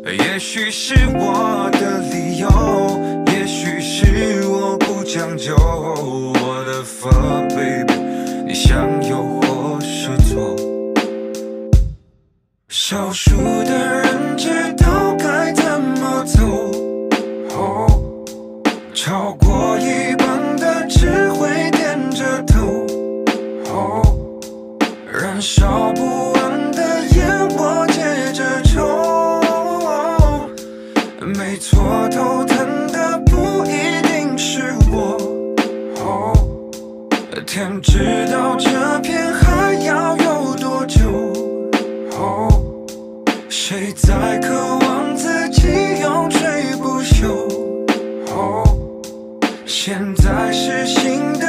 也许是我的理由，也许是我不讲究。我的 fuck baby， 你想有或是错？少数的人知道该怎么走，超过一半的只会点着头，燃烧不完的烟我接着抽。没错，头疼的不一定是我，天知道这片还要有多久。谁在渴望自己永垂不朽？现在是新的